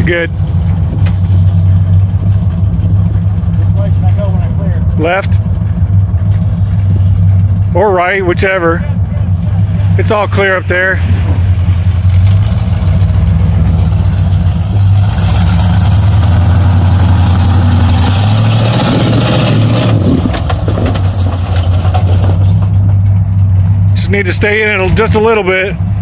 good. Which way should I go when I clear? Left or right, whichever. It's all clear up there. Just need to stay in it just a little bit.